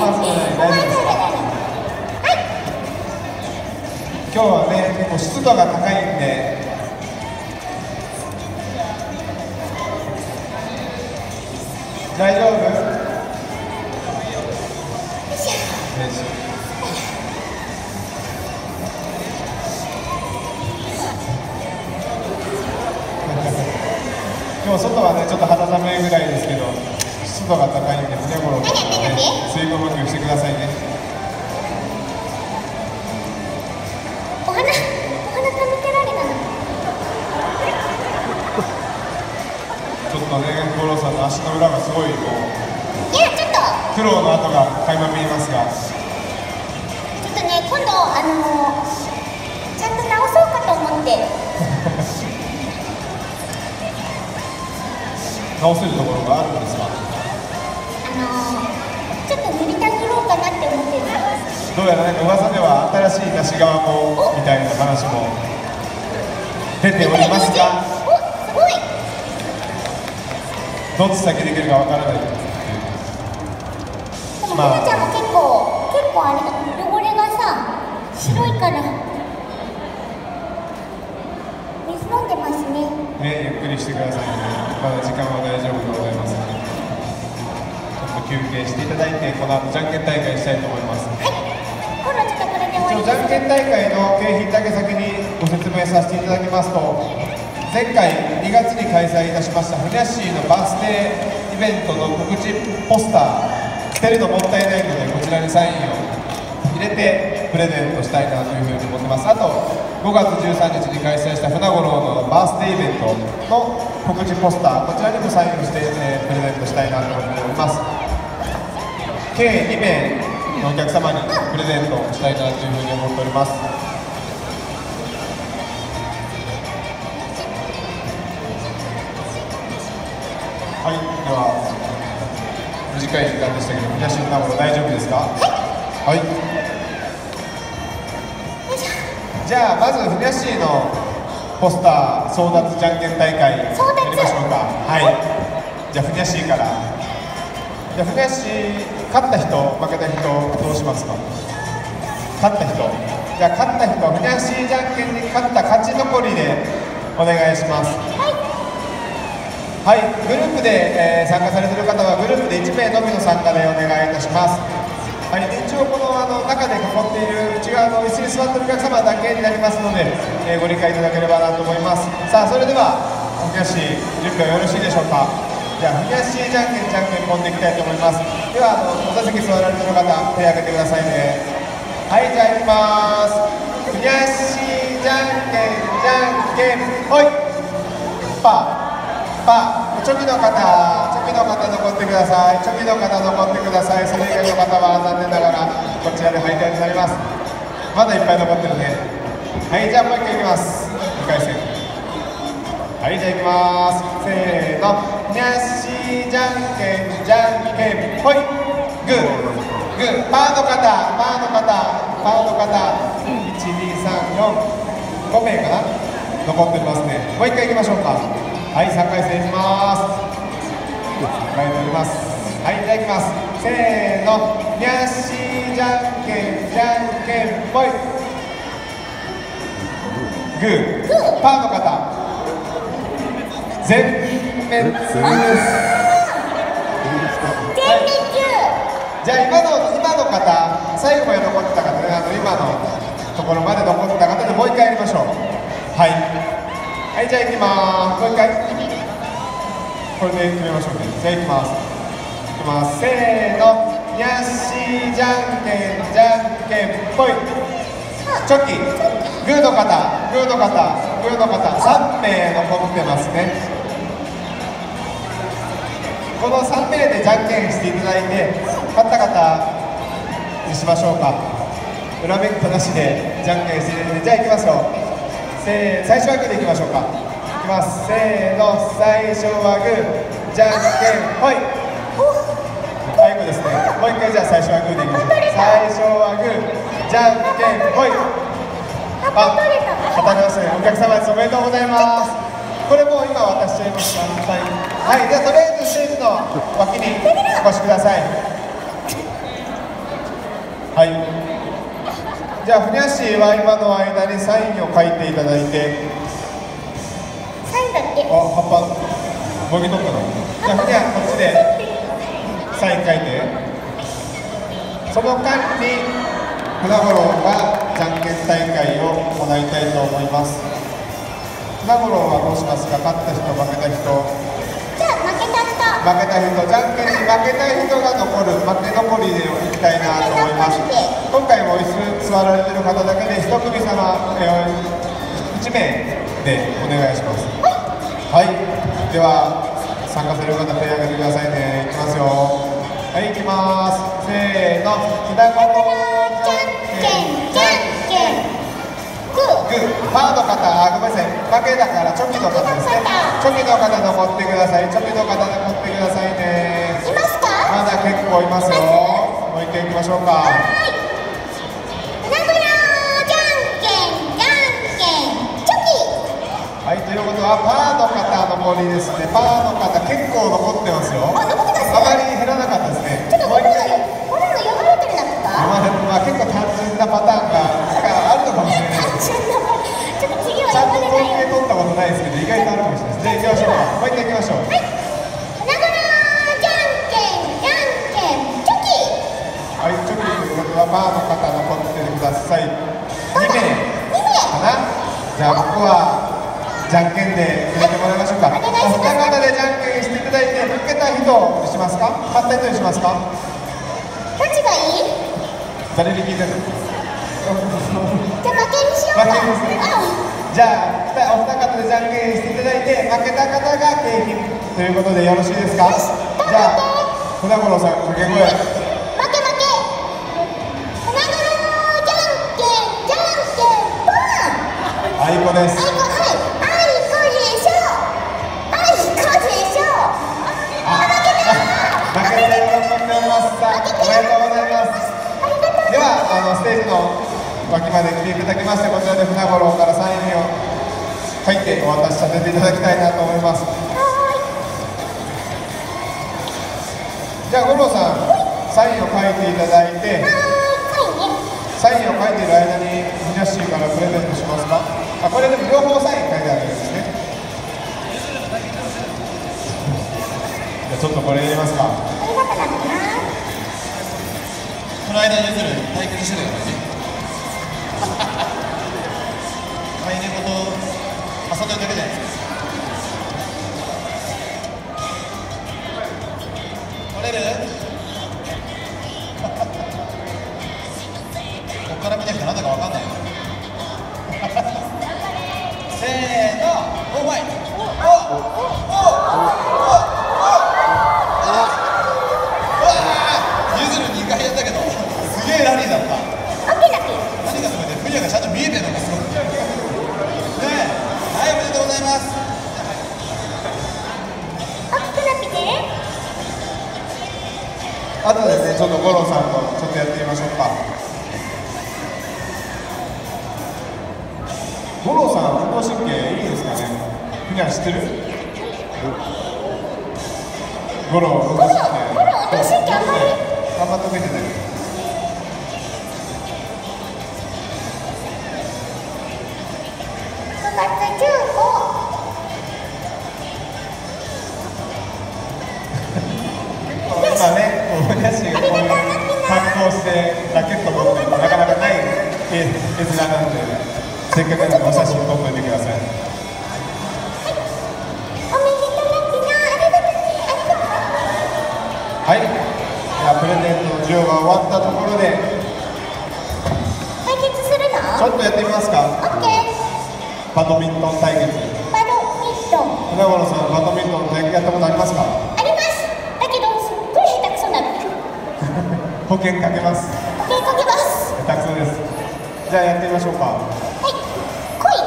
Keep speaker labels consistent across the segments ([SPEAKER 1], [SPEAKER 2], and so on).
[SPEAKER 1] ますので大丈夫ですか？
[SPEAKER 2] はい。
[SPEAKER 1] 今日はね、結構湿度が高いんで、大丈夫？今日外はねちょっと肌寒いぐらいですけど、湿度が高いんで胸頃とかね水分補給してくださいね。
[SPEAKER 2] お花食べてられたの。
[SPEAKER 1] ちょっとね、五郎さんの足の裏がすごいこう、
[SPEAKER 2] いや、ちょっと
[SPEAKER 1] 苦労の跡が垣間見えますが、
[SPEAKER 2] ちょっとね、今度ちゃんと直そうかと思って
[SPEAKER 1] 直せるところがあるんですか？
[SPEAKER 2] ちょっと塗りたくろうかなって思ってるんです。
[SPEAKER 1] どうやらね、噂では新しい梨側もみたいな話も出ておりますが、
[SPEAKER 2] お、すごい。
[SPEAKER 1] どっち先できるかわからない。
[SPEAKER 2] でも、はなちゃんも結構あれだ、汚れがさ、白いから。水飲んでますね。
[SPEAKER 1] ね、ゆっくりしてくださいね。まだ時間は大丈夫でございますので、ちょっと休憩していただいて、この後じゃんけん大会したいと思います。
[SPEAKER 2] はい。今度ちょっとこれで終わり
[SPEAKER 1] 一応じゃんけん大会の景品だけ先にご説明させていただきますと、前回2月に開催いたしましたふにゃっしーのバースデーイベントの告知ポスター、捨てるのもったいないのでこちらにサインを入れてプレゼントしたいなというふうに思ってます。あと5月13日に開催した船五郎のバースデーイベントの告知ポスター、こちらにもサインをして、プレゼントしたいなと思っております。計2名のお客様にプレゼントしたいなというふうに思っております。はい、では短い時間でしたけど、ふにゃっしーの大丈夫ですか？はい、じゃあまずふにゃっしーのポスター争奪じゃんけん大会やりましょうか。はい、じゃあふにゃっしーから。じゃあふにゃっしー、勝った人負けた人どうしますか？勝った人、じゃあ勝った人、ふにゃっしーじゃんけんに勝った勝ち残りでお願いします。はい、グループで、参加されている方はグループで1名のみの参加でお願いいたします。はい、一応この中で囲っている内側の椅子に座っているお客様だけになりますので、ご理解いただければなと思います。さあ、それではふにゃっしー準備はよろしいでしょうか？じゃあふにゃっしーじゃんけんぽんでいきたいと思います。ではお座席座られている方手を挙げてくださいね。はい、じゃあいきます。ふにゃっしーじゃんけんほい。パーチョキの方残ってください。チョキの方残ってください。それ以外の方は残念ながらこちらで敗退になります。まだいっぱい残ってるね。はい、じゃあもう一回いきます。2回戦。はい、じゃあいきます。せーの、にゃっしーじゃんけんほい。グーパーの方1、2、3、4、5名かな残っておりますね。もう一回いきましょうか。はい、3回戦いきます。考えております。はい、じゃあいきます。せーの、にゃっしーじゃんけんぽい。グーパーの方全滅です。じゃあ今の方、最後まで残ってた方ね、今のところまで残ってた方でもう一回やりましょう。はい、じゃあいきます。もう一回これで決めましょうね。じゃあいきます。せーの、にゃっしーじゃんけんぽい。チョキグーの方3名残ってますね。この3名でじゃんけんしていただいて勝った方にしましょうか。恨みっこなしでじゃんけんしていただいて、じゃあいきますよ。最初はグーでいきましょうか。いきます。せーの、最初はグーじゃんけんほい。最後ですね。もう一回じゃあ最初はグーでいきましょう。最初はグーじゃんけんほい。当たりましたね。お客様です。おめでとうございます。これもう今渡しちゃいました。はい、じゃあとりあえずステージの脇にお越しください。 じゃあふにゃっしーは今の間にサインを書いていただいて。
[SPEAKER 2] サインだって。
[SPEAKER 1] あ、葉っぱもぎ取ったの。じゃあふにゃこっちでサイン書いて。その間に船五郎がじゃんけん大会を行いたいと思います。船五郎はどうしますか？勝った人、負けた人。
[SPEAKER 2] じゃあ負けた人。
[SPEAKER 1] 負けた人、じゃんけんに負けた人が残る、負け残りでいきたいなと思います。今回も椅子座られてる方だけで1組様、1名でお願いします。はい、では参加する方手を挙げてくださいね。いきますよ。はい、いきます。せーの。船五郎
[SPEAKER 2] じゃんけんじゃんけんグー。
[SPEAKER 1] パーの方、ごめんなさい、負けだからチョキの方ですね。チョキの方残ってください。チョキの方残ってくださいね。
[SPEAKER 2] いますか？
[SPEAKER 1] まだ結構いますよ。もう一回行きましょうか。
[SPEAKER 2] 船五郎じゃんけんじゃんけんチョキ。
[SPEAKER 1] はい、ということはパーの方残りですね。パーの方結構残ってますよ。
[SPEAKER 2] あ、残ってます。
[SPEAKER 1] あまり減らなかったですね。
[SPEAKER 2] ちょっとこれの呼ばれてるんだった？
[SPEAKER 1] まあ結構単純なパターンがあるのかもしれない。
[SPEAKER 2] ちょっと次は
[SPEAKER 1] ちゃんと
[SPEAKER 2] 呼ばれ
[SPEAKER 1] 統
[SPEAKER 2] ない。
[SPEAKER 1] 計取ったことないですけど、意外とあるかもしれないです。じゃあ行きましょうか。もう一回行きましょう。
[SPEAKER 2] はい。船五郎じゃんけんじゃんけんチョキ。
[SPEAKER 1] はい、チョキということはパーの方残ってください。2名かな。じゃあここはじゃんけんで決めてもらいましょうか。お二方でじゃんけんしていただいて、負けた人にしますか？勝った人にしますか？
[SPEAKER 2] どっちがいい？
[SPEAKER 1] 誰に聞いてるの？
[SPEAKER 2] じゃあ負けにしようか。
[SPEAKER 1] 負けにする。じゃあお二方でじゃんけんしていただいて、負けた方が景品ということでよろしいですか？じゃあ船五郎さん、掛け声。
[SPEAKER 2] 負け。船五郎じゃんけんじゃんけんポン。
[SPEAKER 1] あいこです。
[SPEAKER 2] あいこでしょ。
[SPEAKER 1] 負けて喜んでおります。さあ、おめでとうございます。ではステージの脇まで来ていただきまして、こちらで船五郎からサインを書いてお渡しさせていただきたいなと思います。じゃあ五郎さん、サインを書いていただいて、サインを書いている間にふにゃっしーからプレゼントしますか？あ、これでも両方サイン書いてあるんですね。じゃあちょっとこれ入れますか。
[SPEAKER 3] この間に譲る対決してたからね。来年ごと朝というだけじゃないですか。取れる？ここから見た人なんだかわかんないよ。せーの、おうまい。ゆずる2回やったけど、すげえラリーだった。何がすごいって、フニャがちゃんと見えてるのがすごい。ねえ、はい、おめでとうございます。
[SPEAKER 1] あとですね、ちょっと五郎さんとちょっとやってみましょうか。五郎さん、運動神経いいですかね。ふにゃ知ってる？五郎、運動神経。頑張ってみてね。今ね、ふにゃっしーがこういう格好してラケット持ってるのなかなかない絵面なんで、せっかくなのでお写真撮っておいてください。はい、ではプレゼントの授与が終わったところで
[SPEAKER 2] 対決するの？
[SPEAKER 1] ちょっとやってみますか。バドミントン対決。船五郎さん、バドミントンやったことありますか？
[SPEAKER 2] あります。だけどすっごい下手くそなの。
[SPEAKER 1] 保険かけます。
[SPEAKER 2] 保険かけます。
[SPEAKER 1] 下手くそです。じゃあやってみましょうか。
[SPEAKER 2] はい、来い。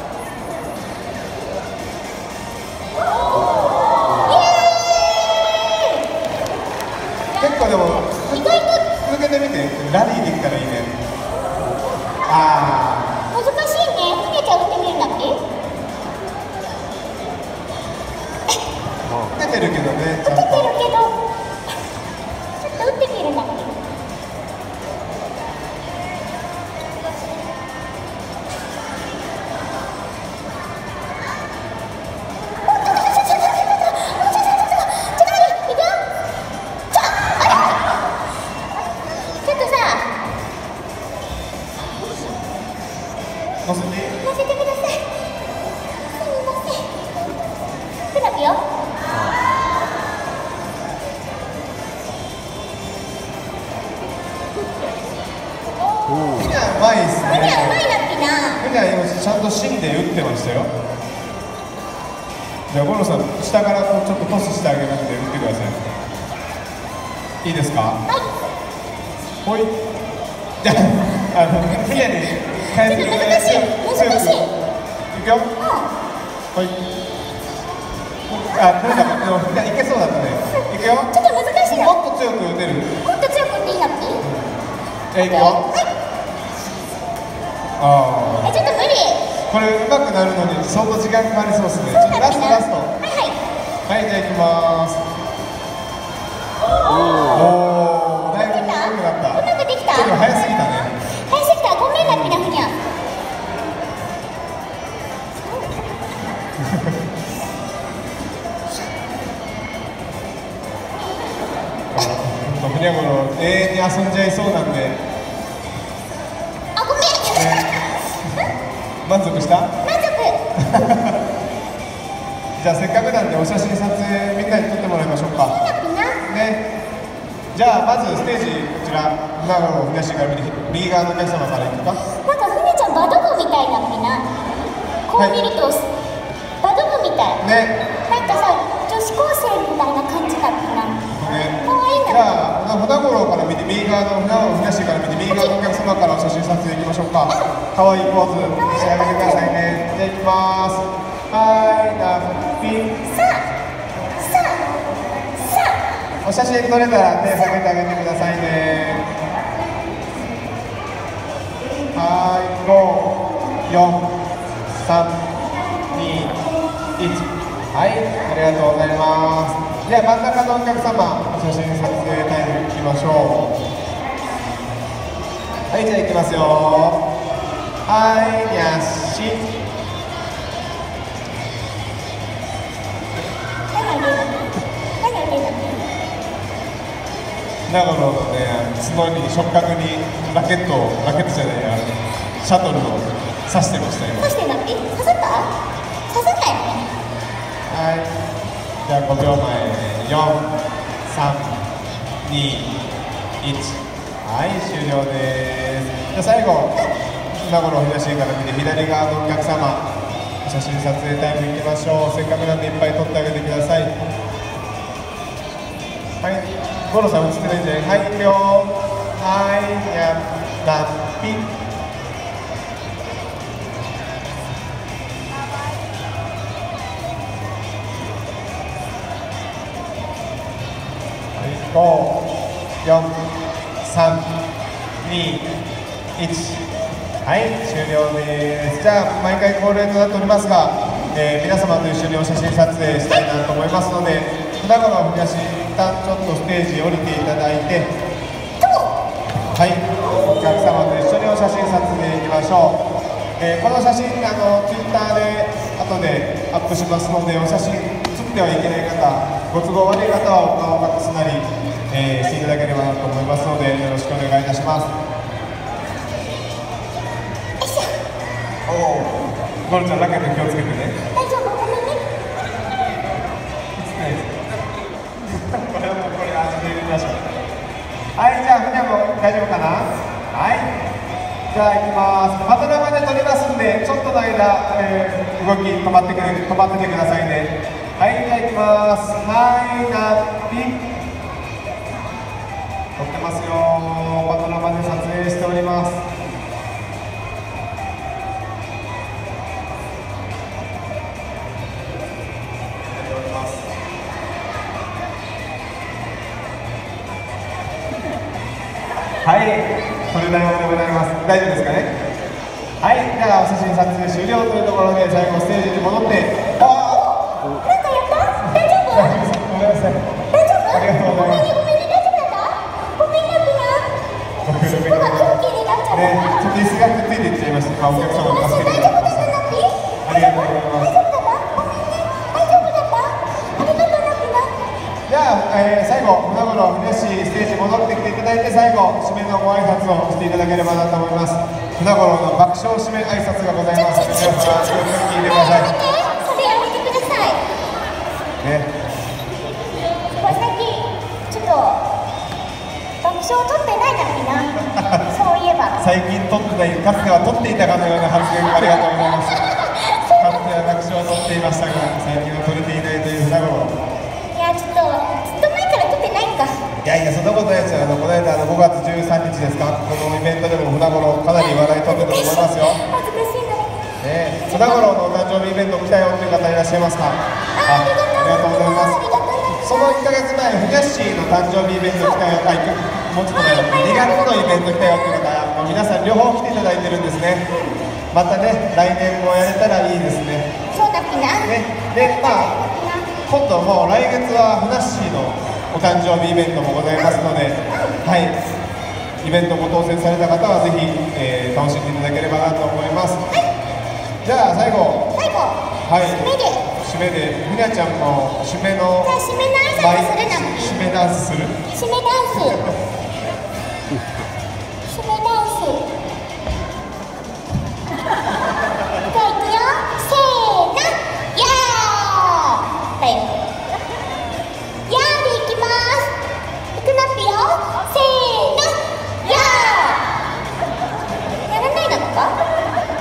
[SPEAKER 1] 結構でも
[SPEAKER 2] 意外と
[SPEAKER 1] 続けてみて、ラリーできたらいいね。
[SPEAKER 2] 難しいね。ふにゃちゃん打ってみるんだっけ？
[SPEAKER 1] 打ててるけどね、ちゃんと。
[SPEAKER 2] ちょっと打ってみるんだっけ？
[SPEAKER 1] ふにゃうまいっすね。
[SPEAKER 2] ふにゃうまいなっぴな。
[SPEAKER 1] ふにゃ今ちゃんと芯で打ってましたよ。じゃあゴロさん下からこうちょっとトスしてあげるんで打ってください。いいですか？
[SPEAKER 2] はい。
[SPEAKER 1] ほい。じゃあふにゃに返す。
[SPEAKER 2] 難しい難しい。
[SPEAKER 1] いくよ。ほい。あ、なんかでもふにゃいけそうだったね。いくよ。
[SPEAKER 2] ちょっと難しいな。
[SPEAKER 1] もっと強く打てる。
[SPEAKER 2] もっと強く打っていいなっぴ。
[SPEAKER 1] いくよ。
[SPEAKER 2] はい。
[SPEAKER 1] ああ。
[SPEAKER 2] ちょっと無理。
[SPEAKER 1] これ上手くなるのに相当時間かかりそうですね。ちょっとラストラスト。
[SPEAKER 2] はいはい。
[SPEAKER 1] はい、じゃあいきます。おお、だいぶ上手くなった。
[SPEAKER 2] うまくできた。
[SPEAKER 1] ちょっと早すぎたね。
[SPEAKER 2] 早すぎた。ごめんなっぴなふにゃ。
[SPEAKER 1] ふにゃごろ永遠に遊んじゃいそうなんで。
[SPEAKER 2] あ、ごめん。
[SPEAKER 1] 満足した？
[SPEAKER 2] 満足。
[SPEAKER 1] じゃあせっかくなんでお写真撮影みんなに撮ってもらいましょうか。ね。じゃあまずステージこちらふなごろふにゃしーから右側のお客様からいくか。
[SPEAKER 2] なんかふねちゃんバド部みたいなっぴな。こう見ると、バド部みたい。
[SPEAKER 1] ね。
[SPEAKER 2] なんかさ、女子高生みたいな感じだっぴな。
[SPEAKER 1] ね。
[SPEAKER 2] 可愛いんだ。
[SPEAKER 1] じゃあ、ふなごろから見て右側のふなごろふにゃしーから見て右側のお客様からお写真撮影いきましょうか。可愛いポーズ仕上げてくださいね。じゃあいきます。はい、ラッピー。
[SPEAKER 2] さあ
[SPEAKER 1] お写真撮れたら手下げてあげてくださいね。はい、5、4、3、2、1。はい、ありがとうございます。では真ん中のお客様、お写真撮影タイムいきましょう。はい、じゃあいきますよ。はい、にゃっし。ふなごろのね、角に触覚にラケットじゃないや、シャトルを刺してましたよ。
[SPEAKER 2] 刺してんだっけ？刺さった？刺さないよね。
[SPEAKER 1] はい、じゃあ5秒前、4、3、2、1。はい、終了です。じゃあ最後、ふなごろふにゃしーから見て左側のお客様、写真撮影タイムいきましょう。せっかくなんでいっぱい撮ってあげてください。はい、ゴロさん映ってないんで、はい、いくよ。はい、やったっぴ。5、4、3、2、1。はい、終了です。じゃあ毎回恒例となっておりますが、皆様と一緒にお写真撮影したいなと思いますので、ふなごろふにゃしー一旦ちょっとステージ降りていただいて、はい、お客様と一緒にお写真撮影いきましょう。この写真Twitter で後でアップしますので、お写真写ってはいけない方、ご都合悪い方はお顔を隠すなり、していただければなと思いますので、よろしくお願いいたします。おお、ゴロちゃんラケット気をつけてね。
[SPEAKER 2] 大丈夫？ごめんね。
[SPEAKER 1] これはもうこれ味で入れましょう。はい、じゃあふにゃも大丈夫かな。はい、じゃあいきます。パトラマで撮りますんで、ちょっとの間、動き止まっててくださいね。はい、じゃあいきます。はい、ナッピ。撮ってますよ。パトラマで撮影しております。はい、それだよでございます。大丈夫ですかね。はい、じゃあお写真撮影終了というところで、最後ステージに戻って。
[SPEAKER 2] なんかやった？大丈夫？
[SPEAKER 1] ごめんなさい。
[SPEAKER 2] 大丈夫？
[SPEAKER 1] ありがとうございます。
[SPEAKER 2] ごめんね、大丈夫だった？ごめんなぴな。尻尾が空気になっちゃった。
[SPEAKER 1] ちょっと椅子がくっついていっちゃいました。お客様を助けていただきました。
[SPEAKER 2] 大丈夫だったなっぴ？
[SPEAKER 1] ありがとうございます。
[SPEAKER 2] 大丈夫だった？ごめんね。大丈夫だった？ありがとうなっぴな。
[SPEAKER 1] じゃあ、最後、ふなごろふにゃしーステージ戻ってきていただいて、最後、締めのご挨拶をしていただければなと思います。ふなごろの爆笑締め挨拶がございます。皆様、よく聞いてください。
[SPEAKER 2] それやめてください。
[SPEAKER 1] ね。
[SPEAKER 2] これさっき、ちょっと、爆笑賞を取ってないだけなそういえば
[SPEAKER 1] 最近取ってない、かつては取っていたかのような発言をありがとうございます。かつては学賞を取っていましたが、最近は取れていないという船頃。
[SPEAKER 2] いや、ちょっとずっと前から取ってないんか。
[SPEAKER 1] いやいや、そんなことないですよ。この間5月13日ですか、このイベントでも船頃かなり話題取ってたと思いますよ。
[SPEAKER 2] 恥ずかしいな。
[SPEAKER 1] 船頃のお誕生日イベント来たよっていう方いらっしゃいますか？
[SPEAKER 2] ありがとうございます。
[SPEAKER 1] その1ヶ月前、ふにゃっしーの誕生日イベント来たよ、もうちょっと前、2月のイベント来たよっていう方、皆さん両方来ていただいてるんですね。またね、来年もやれたらいいですね。
[SPEAKER 2] そうだっけな。
[SPEAKER 1] で、今度もう来月はふなっしーのお誕生日イベントもございますので、はい、イベントご当選された方はぜひ、楽しんでいただければなと思います。じゃあ最後、はい、締めでみなちゃんも締めの
[SPEAKER 2] 締めの挨拶するな。
[SPEAKER 1] 締めダンスする。
[SPEAKER 2] 締めダンス。締めダンス。じゃあいくよ。せーの。やー。だよ。やーでいきます。いくなぴよ。せーの。やー。やらないだろか。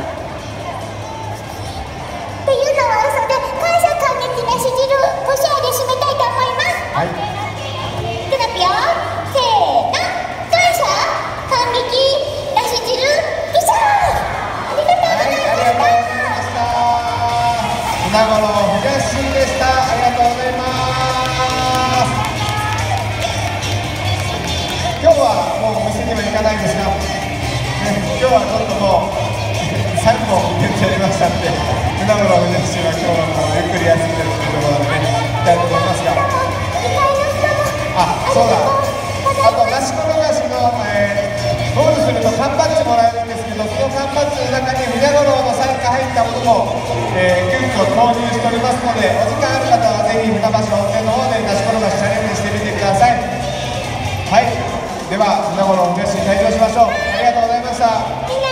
[SPEAKER 2] っていうのは嘘で、感謝感激なし汁5シェアで締めたいと思います。
[SPEAKER 1] はい。
[SPEAKER 2] いくなぴよ。せーの。感謝感激なし汁5シャー。ありがとうございました。
[SPEAKER 1] 船頃ふにゃっしーでした。ありがとうございます。今日はもうお店には行かないですが、今日はちょっともう3本言ってやりましたんで、船頃ふにゃっしーは今日はもうゆっくり休んでるというところでね、行きたいと思いますが、そうだ、あとなしころがしの、ゴールすると缶バッジもらえるんですけど、その缶バッジの中にふにゃごろうのサインが入ったものも、急遽購入しておりますので、お時間ある方はぜひ船橋本店の方でなしころがしチャレンジしてみてください。はい、では船頃ふにゃっしー退場しましょう。ありがとうございました。